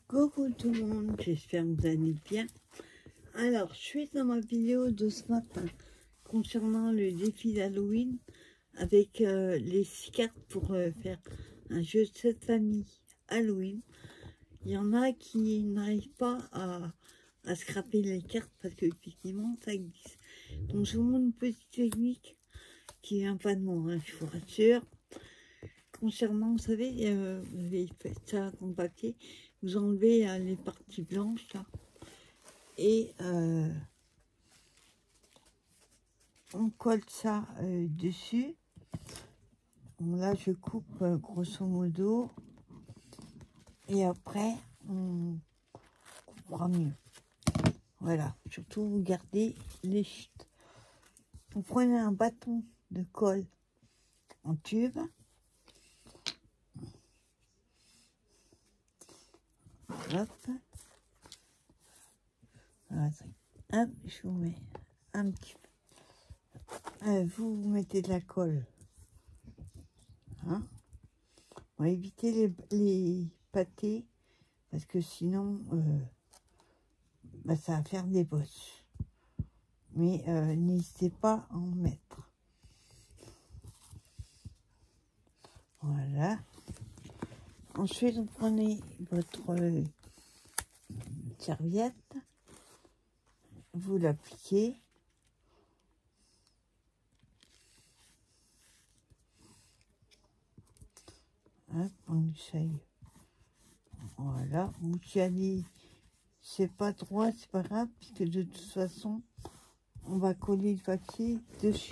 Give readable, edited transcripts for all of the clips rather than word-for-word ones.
Coucou tout le monde, j'espère que vous allez bien. Alors, je suis dans ma vidéo de ce matin concernant le défi d'Halloween avec les 6 cartes pour faire un jeu de cette famille Halloween. Il y en a qui n'arrivent pas à scraper les cartes parce qu'effectivement ça existe. Donc je vous montre une petite technique qui vient pas de moi, hein, je vous rassure. Concernant, vous savez, vous avez fait ça dans le papier, vous enlevez les parties blanches là, et on colle ça dessus. Bon, là je coupe grosso modo, et après on coupera mieux. Voilà, surtout vous gardez les chutes. Vous prenez un bâton de colle en tube. Hop. Voilà. Hop, je vous mets un petit peu. Vous mettez de la colle. Hein, on va éviter les pâtés parce que sinon ça va faire des bosses. Mais n'hésitez pas à en mettre. Voilà. Ensuite, vous prenez votre serviette, vous l'appliquez. Hop, on essaye. Voilà, vous y allez, c'est pas droit, c'est pas grave, puisque de toute façon, on va coller le papier dessus.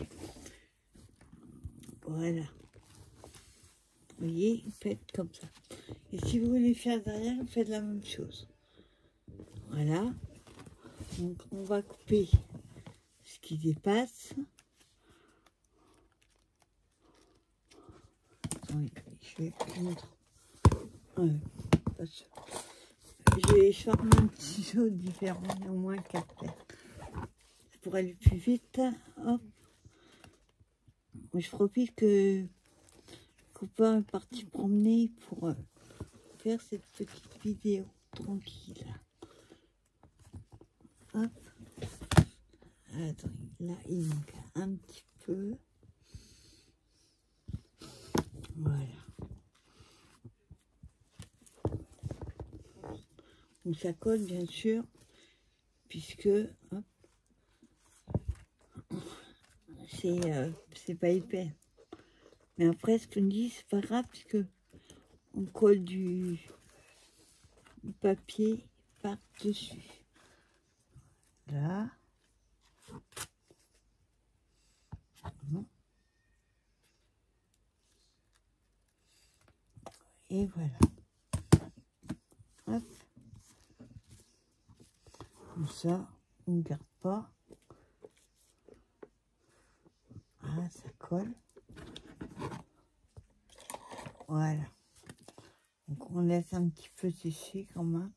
Voilà. Vous voyez, faites comme ça. Et si vous voulez faire derrière, vous faites la même chose. Voilà. Donc, on va couper ce qui dépasse. Attendez, je vais prendre. J'ai charmé un ciseau différent, au moins 4 paires. Pour aller plus vite, hop. Je profite que copain est parti promener pour faire cette petite vidéo tranquille. Hop. Attends, là il manque un petit peu. Voilà. Donc ça colle bien sûr, puisque c'est pas épais. Mais après ce qu'on dit, c'est pas grave, puisque on colle du papier par dessus. Là. Et voilà. Hop. Comme ça, on ne garde pas. Ah, ça colle. Voilà. Donc on laisse un petit peu sécher quand même.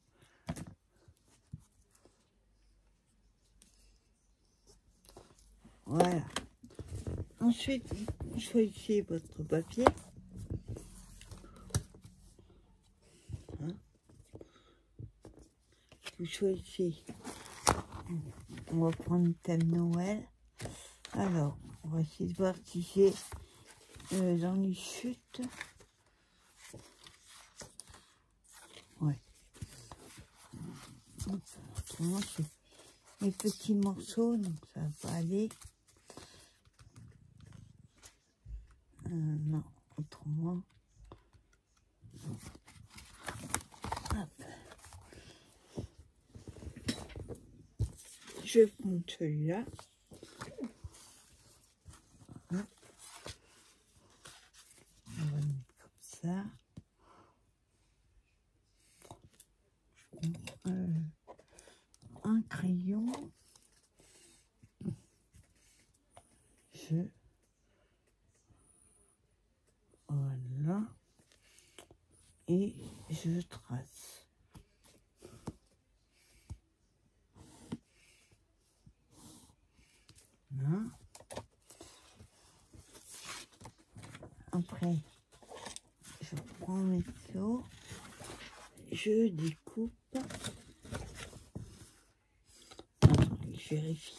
Voilà. Ensuite, vous choisissez votre papier. Hein, vous choisissez. On va prendre le thème Noël. Alors, on va essayer de voir si j'ai dans les chutes. Ouais. Autrement, c'est les petits morceaux, donc ça va pas aller. Non, autrement. Hop. Je prends celui-là. On va mettre comme ça. Un crayon. Voilà. Et je trace. Là. Après, je prends mes stylos je découpe. Attendez, je vérifie.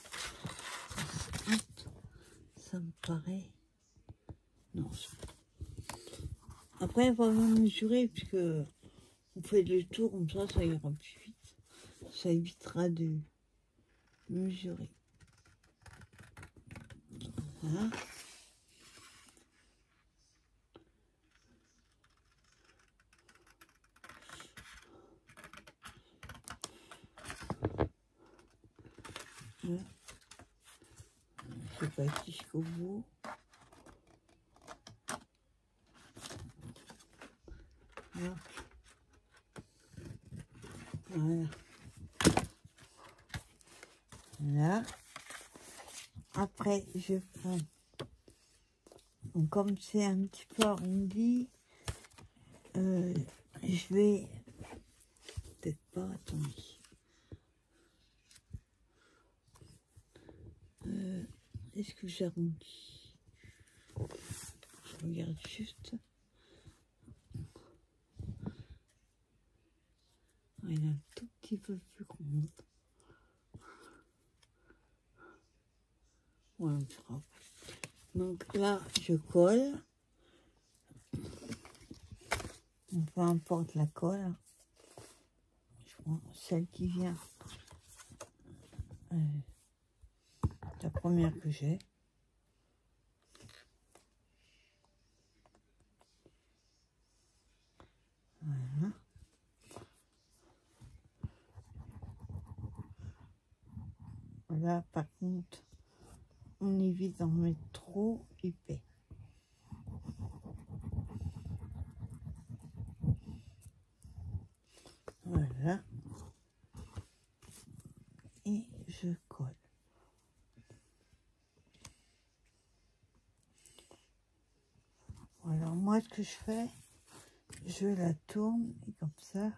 Ça me paraît... Non. Après, on va mesurer, puisque vous faites le tour, comme ça ira plus vite. Ça évitera de mesurer. Voilà. Voilà. Je vais pas jusqu'au bout. Voilà. Voilà. Là. Après, je prends. Donc, comme c'est un petit peu arrondi, je vais peut-être pas, attendez. Est-ce que j'arrondis? Je regarde juste. Il est un tout petit peu plus grand. Voilà, on fera. Donc là, je colle. Peu importe la colle. Je prends celle qui vient. La première que j'ai. Voilà. Là, par contre, on évite d'en mettre trop épais. Voilà. Et je colle. Alors moi, ce que je fais, je la tourne et comme ça.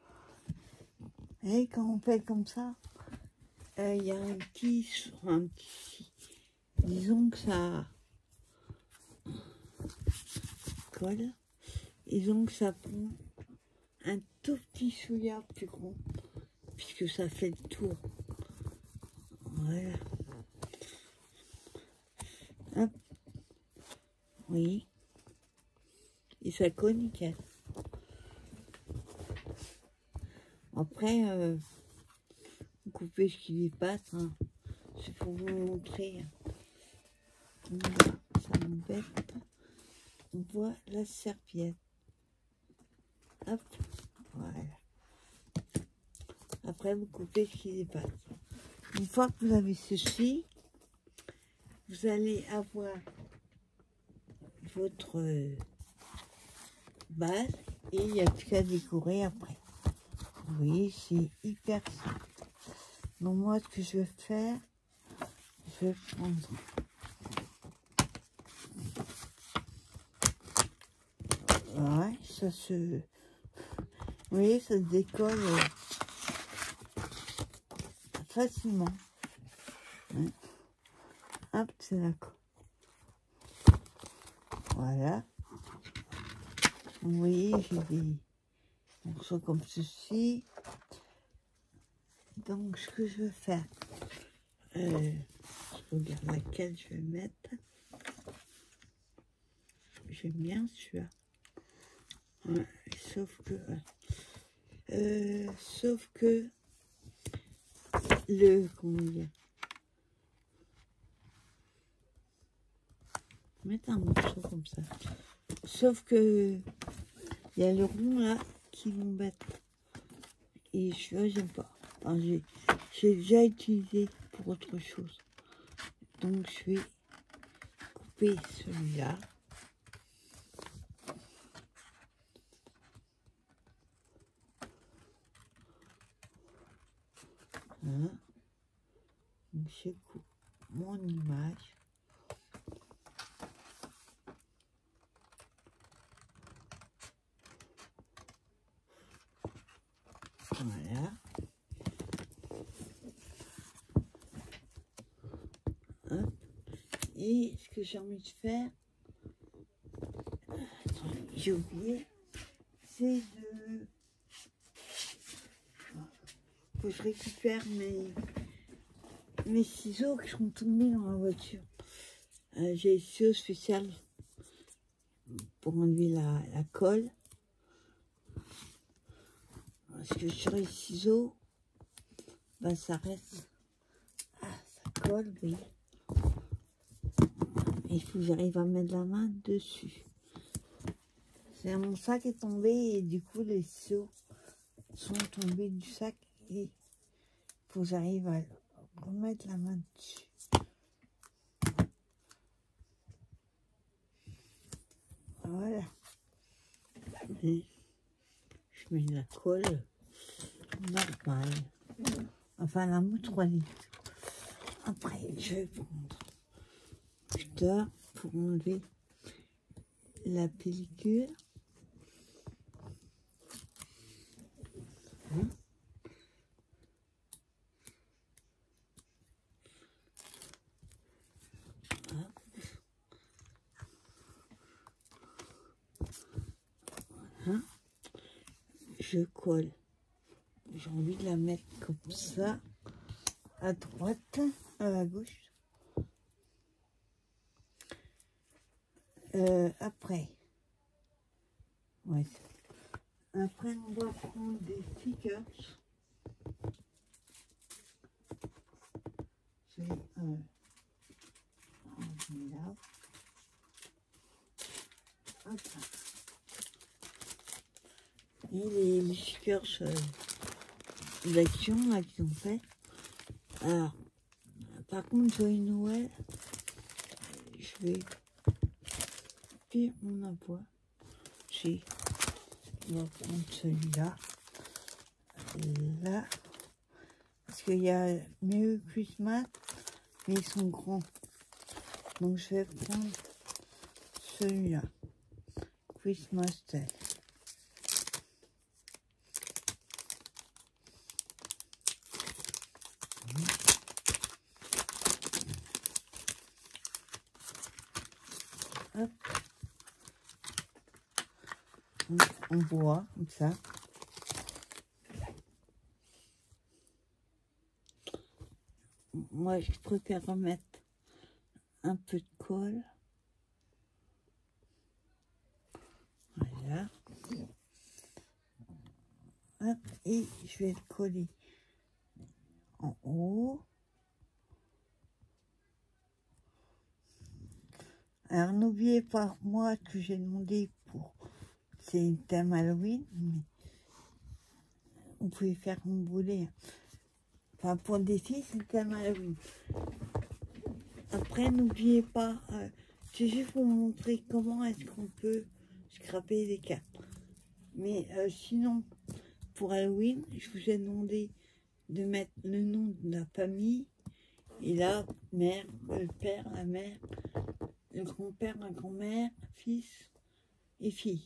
Et quand on fait comme ça, il y a un petit, disons que ça colle. Disons que ça prend un tout petit souillard plus grand, puisque ça fait le tour. Voilà. Hop. Oui. Et ça colle nickel. Après, vous coupez ce qui dépasse. Hein. C'est pour vous montrer. Là, ça m'embête. On voit la serviette. Hop. Voilà. Après, vous coupez ce qui dépasse. Une fois que vous avez ceci, vous allez avoir votre base et il n'y a plus qu'à décorer après. Vous voyez, c'est hyper simple. Donc moi, ce que je vais faire, je vais prendre ouais, ça se... Vous voyez, ça se décolle facilement. Ouais. Hop, c'est d'accord. Voilà. Vous voyez, j'ai des morceaux comme ceci. Donc, ce que je vais faire, je regarde laquelle je vais mettre. J'aime bien celui-là. Ouais, sauf que le, comment dire, mettre un morceau comme ça. Sauf que il y a le rond là qui m'embête. Et celui-là, j'aime pas. Enfin, j'ai déjà utilisé pour autre chose. Donc, je vais couper celui-là. Voilà. Donc, je coupe mon image. Voilà. Hop. Et ce que j'ai envie de faire, j'ai oublié, c'est de que je récupère mes ciseaux qui sont tombés dans la voiture. J'ai des ciseaux spéciaux pour enlever la colle. Parce que sur les ciseaux, bah, ça reste. Ah, ça colle, oui. Et il faut que j'arrive à mettre la main dessus. C'est mon sac est tombé et du coup les ciseaux sont tombés du sac et il faut que j'arrive à remettre la main dessus. Voilà. Et je mets la colle normale. Enfin la mousse 3 litres. Après je vais prendre putain pour enlever la pellicule. Hein? Je colle. J'ai envie de la mettre comme ça, à droite, à la gauche. Après, ouais. Après, on va prendre des stickers. C'est là. Hop. Et les stickers d'action là qu'ils ont fait. Alors, par contre, Joyeux Noël, je vais puis on envoie. Si, on va prendre celui-là. Là. Parce qu'il y a Merry Christmas, mais ils sont grands. Donc je vais prendre celui-là. Christmas Day. Hop. On voit comme ça. Moi, je préfère remettre un peu de colle. Voilà. Hop. Et je vais le coller en haut. Alors, n'oubliez pas, moi, que j'ai demandé pour... C'est une thème Halloween, mais vous pouvez faire comme vous voulez. Enfin, pour des filles, c'est le thème Halloween. Après, n'oubliez pas, c'est juste pour vous montrer comment est-ce qu'on peut scraper les cartes. Mais sinon, pour Halloween, je vous ai demandé de mettre le nom de la famille. Et là, mère, le père, la mère, le grand-père, la grand-mère, fils et fille.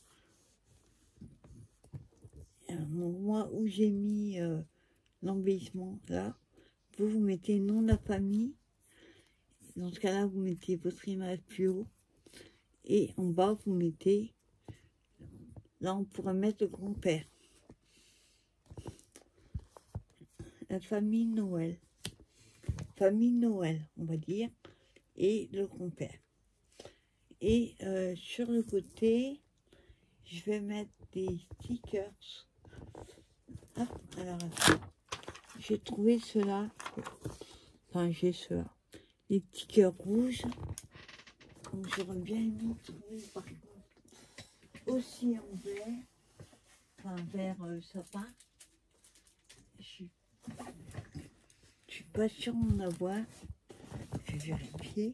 Moi, où j'ai mis l'embellissement, là, vous mettez le nom de la famille. Dans ce cas-là, vous mettez votre image plus haut. Et en bas, vous mettez... Là, on pourrait mettre le grand-père. La famille Noël. Famille Noël, on va dire. Et le grand-père. Et sur le côté, je vais mettre des stickers. Hop, alors, j'ai trouvé ceux-là. Enfin, j'ai ceux-là. Les stickers rouges. Donc, j'aurais bien aimé trouver, par contre, aussi en vert. Enfin, vert sapin. Je suis pas sûre d'en avoir. Je vais vérifier.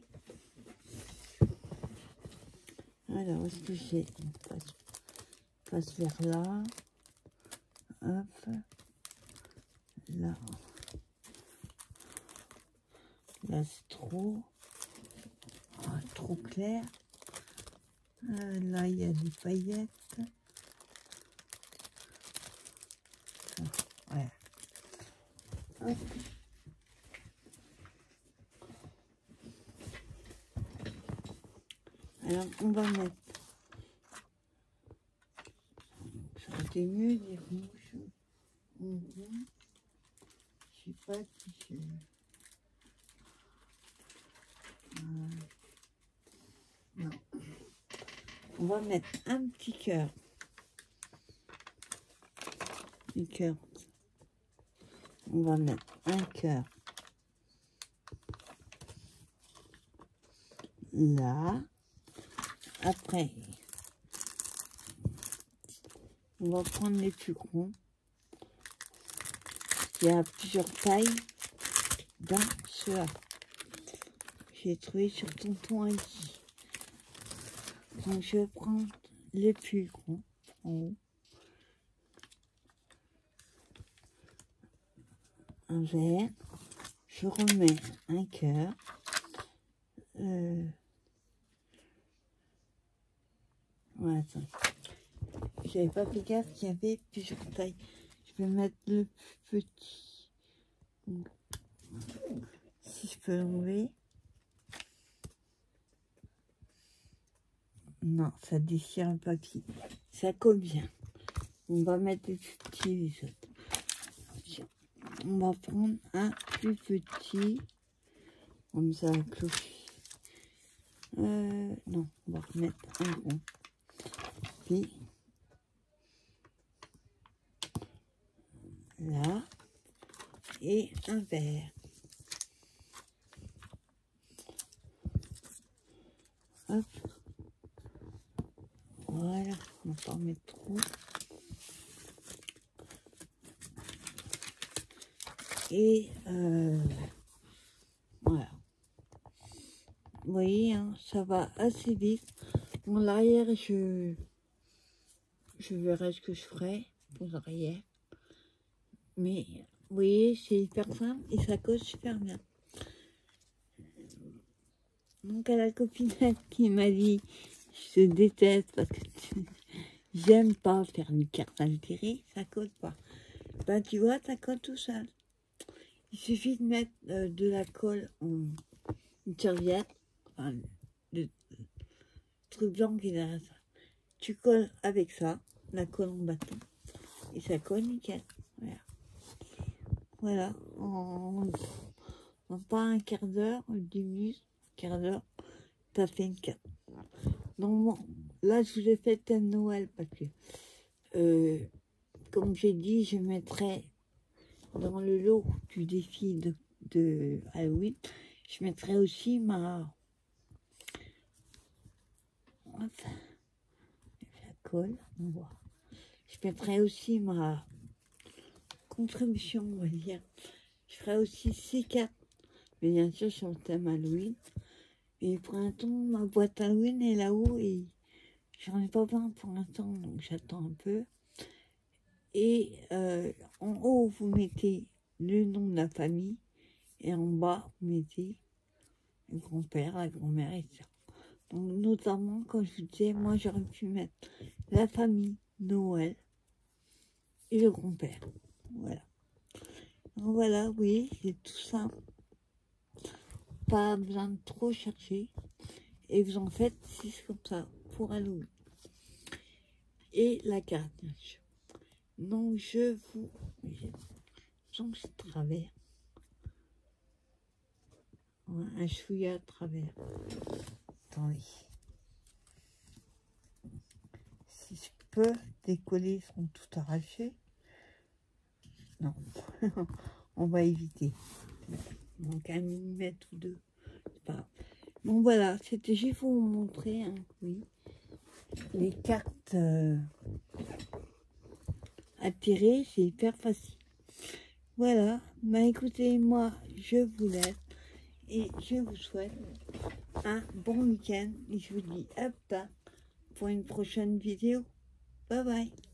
Alors, est-ce que j'ai... passe vers là. Hop. Là. Là, c'est trop... trop clair. Là, il y a des paillettes. Voilà. Hop. Alors, on va mettre... Ça aurait été mieux des rouges. sais pas si c'est... Non. On va mettre un petit cœur. Un cœur. On va mettre un cœur. Là. Après, on va prendre les plus gros. Il y a plusieurs tailles dans ceux-là. J'ai trouvé sur Tonton Ali. Donc je vais prendre les plus gros en haut. Un vert. Je remets un cœur. Ouais, attends. J'avais pas fait gaffe qu'il y avait plusieurs tailles. Je vais mettre le plus petit. Si je peux l'enlever. Non, ça déchire le papier. Ça colle bien. On va mettre les plus petits les autres. On va prendre un plus petit. Comme ça, cloche. Non, on va remettre un rond. Puis là. Et un vert. Hop. Voilà, on va pas en mettre trop. Et voilà. Vous voyez, hein, ça va assez vite. Bon, l'arrière, je verrai ce que je ferai pour l'arrière. Mais vous voyez, c'est hyper simple et ça colle super bien. Donc à la copinette qui m'a dit, je te déteste parce que j'aime pas faire une carte altérée, ça colle pas. Ben tu vois, ça colle tout seul. Il suffit de mettre de la colle en une serviette, enfin, le truc blanc qui est derrière ça. Tu colles avec ça, la colle en bâton, et ça colle nickel. Voilà. Voilà, en pas un quart d'heure, 10 minutes, quart d'heure, t'as fait une carte. Donc bon, là je vous ai fait thème Noël parce que, comme j'ai dit, je mettrai dans le lot du défi de Halloween, je mettrai aussi ma... Hop, la colle, on voit. Je mettrai aussi ma contribution, on va dire. Je ferai aussi 6 cartes, mais bien sûr sur le thème Halloween. Et pour l'instant, ma boîte Halloween est là-haut et j'en ai pas plein pour l'instant, donc j'attends un peu. Et en haut, vous mettez le nom de la famille et en bas, vous mettez le grand-père, la grand-mère, etc. Donc, notamment, quand je vous disais, moi, j'aurais pu mettre la famille, Noël et le grand-père. Voilà. Donc, voilà, oui, c'est tout simple. Pas besoin de trop chercher. Et vous en faites 6 comme ça pour Halloween. Et la carte, bien sûr. Donc, je vous... change de travers. Ouais, un chouïa de travers. Attendez. Si je peux, les collets seront tout arrachés. Non. On va éviter. Donc, 1 millimètre ou 2. C'est pas grave. Bon, voilà. C'était juste pour vous montrer, hein, oui, les cartes à tirer, c'est hyper facile. Voilà, bah écoutez, moi je vous laisse et je vous souhaite un bon week-end et je vous dis à plus tard pour une prochaine vidéo. Bye bye.